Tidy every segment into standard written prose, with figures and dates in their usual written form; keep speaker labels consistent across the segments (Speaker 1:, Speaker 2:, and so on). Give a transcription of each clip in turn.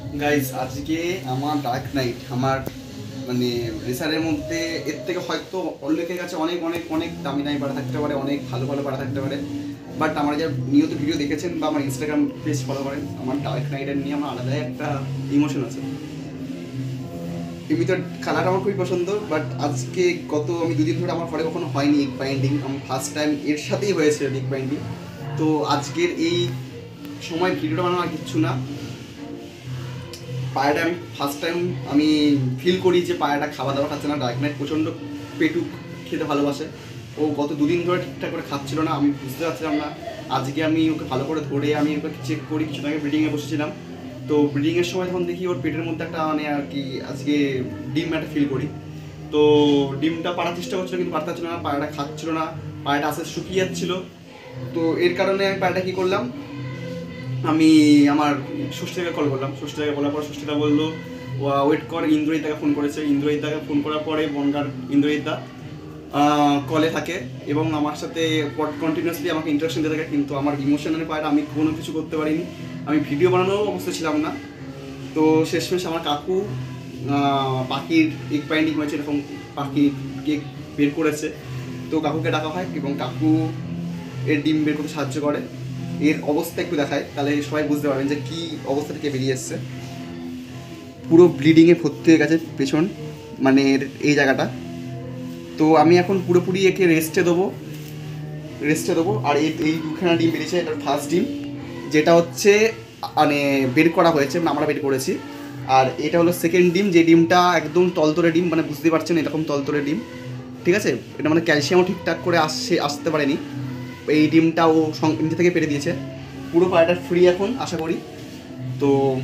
Speaker 1: Guys আজকে আমার dark night আমার মানে রেসারের মধ্যে এর থেকে হয়তো অনেকের কাছে অনেক অনেক অনেক দামি দামি পাড়া থাকতে পারে, অনেক ভালো ভালো পাড়া থাকতে পারে, বাট আমার যারা নিয়ত ভিডিও দেখেছেন বা আমার ইনস্টাগ্রাম পেজ ফলো করেন, আমার ডার্ক নাইটের নিয়ে আমার আলাদাই একটা ইমোশন আছে। এমনিতে কালারটা আমার খুবই পছন্দ, বাট আজকে আমি দুদিন ধরে আমার ঘরে কখনো হয়নি এগ বাইন্ডিং, আমার ফার্স্ট টাইম এর সাথেই হয়েছে এগ বাইন্ডিং। তো আজকের এই সময় ভিডিওটা বানানো আর কিচ্ছু না, পায়রাটা আমি ফার্স্ট টাইম আমি ফিল করি যে পায়রাটা খাওয়া দাওয়া খাচ্ছে না। ডার্ক নাইট প্রচণ্ড পেটুক খেতে ভালোবাসে, ও গত দুদিন ধরে ঠিকঠাক করে খাচ্ছিল না, আমি বুঝতে পারছিলাম না। আজকে আমি ওকে ভালো করে ধরে আমি ওকে চেক করি, কিছুদিন আগে ব্রিডিংয়ে বসেছিলাম, তো ব্রিডিংয়ের সময় তখন দেখি ওর পেটের মধ্যে একটা মানে আর কি আজকে ডিম একটা ফিল করি। তো ডিমটা পাড়ার চেষ্টা করছিলো কিন্তু পারতে পারছিল না, পায়রাটা খাচ্ছিল না, পায়রাটা আস্তে আস্তে শুকিয়ে যাচ্ছিলো। তো এর কারণে আমি পায়রাটা কী করলাম, আমি আমার ষষ্ঠীদাকে কল করলাম। ষষ্ঠীদাকে বলার পর ষষ্ঠীদা বললো ওয়েট কর, ইন্দ্রজিৎদাকে ফোন করেছে। ইন্দ্রজিৎদাকে ফোন করার পরে বনগার ইন্দ্রজিৎদা কলে থাকে এবং আমার সাথে কন্টিনিউয়াসলি আমাকে ইন্টারাকশন দিতে থাকে, কিন্তু আমার ইমোশনাল পায়রা আমি কোনো কিছু করতে পারিনি, আমি ভিডিও বানানোর অবস্থা ছিলাম না। তো শেষমেশ আমার কাকু পাখির এগ বাইন্ডিং হয়েছে, এরকম পাখির কেক বের করেছে, তো কাকুকে ডাকা হয় এবং কাকু এর ডিম বের করতে সাহায্য করে। এর অবস্থা একটু দেখায়, তাহলে সবাই বুঝতে পারবেন যে কী অবস্থা থেকে বেরিয়ে এসছে। পুরো ব্লিডিংয়ে ভর্তি হয়ে গেছে পেছন, মানে এই জায়গাটা। তো আমি এখন পুরোপুরি একে রেস্টে দেবো। আর এই দুখানা ডিম বেরিয়েছে, এটার ফার্স্ট ডিম যেটা হচ্ছে মানে বের করা হয়েছে, মানে আমরা বের করেছি। আর এটা হলো সেকেন্ড ডিম, যে ডিমটা একদম তলতলে ডিম, মানে বুঝতে পারছেন এরকম তলতলে ডিম, ঠিক আছে। এটা মানে ক্যালসিয়ামও ঠিকঠাক করে আসতে পারেনি, এই ডিমটা ও নিজে থেকে পেরে দিয়েছে। পুরো পায়রাটা ফ্রি এখন আশা করি। তো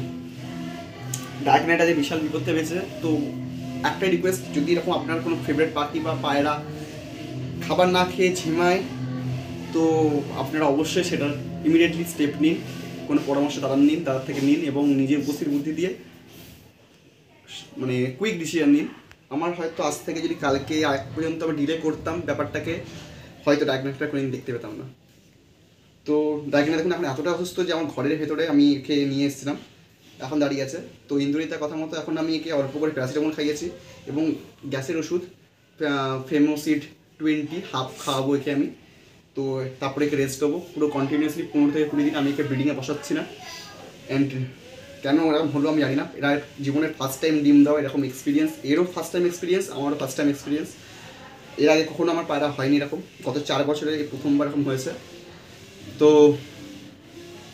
Speaker 1: ডার্ক নাইট আজ বিশাল বিপদে পেয়েছে। তো একটাই রিকোয়েস্ট, যদি এরকম আপনার কোনো ফেভারিট পাখি বা পায়রা খাবার না খেয়ে ঝিমায়, তো আপনারা অবশ্যই সেটার ইমিডিয়েটলি স্টেপ নিন, কোনো পরামর্শ তাদের থেকে নিন এবং নিজের উপস্থিত বুদ্ধি দিয়ে মানে কুইক ডিসিশন নিন। আমার হয়তো আজ থেকে যদি কালকে আগ পর্যন্ত আমি ডিলে করতাম ব্যাপারটাকে, হয়তো ডার্ক নাইটটা কোনোদিন দেখতে পেতাম না। তো ডার্ক নাইট দেখুন এখন এতটা অসুস্থ যে আমার ঘরের ভেতরে আমি একে নিয়ে এসেছিলাম, এখন দাঁড়িয়ে আছে। তো ইন্দুরিতার কথা মতো এখন আমি একে অল্প করে প্যারাসিটামল খাইয়েছি এবং গ্যাসের ওষুধ ফেমোসিড 20 হাফ খাওয়াবো একে আমি। তো তারপরে একে রেস্ট দেবো পুরো কন্টিনিউয়াসলি 15 থেকে 20 দিন। আমি একে ব্রিডিংয়ে বসাচ্ছি না, অ্যান্ড কেন এরকম হলো আমি জানি না। এরা জীবনের ফার্স্ট টাইম ডিম দেওয়া এরকম এক্সপিরিয়েন্স, এরও ফার্স্ট টাইম এক্সপিরিয়েন্স, আমারও ফার্স্ট টাইম এক্সপিরিয়েন্স। এর আগে কখনো আমার পায়রা হয়নি এরকম, গত 4 বছরে এই প্রথমবার এরকম হয়েছে। তো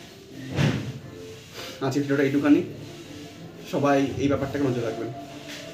Speaker 1: আজকের ভিডিওটা এইটুখানি, সবাই এই ব্যাপারটাকে নজর রাখবেন।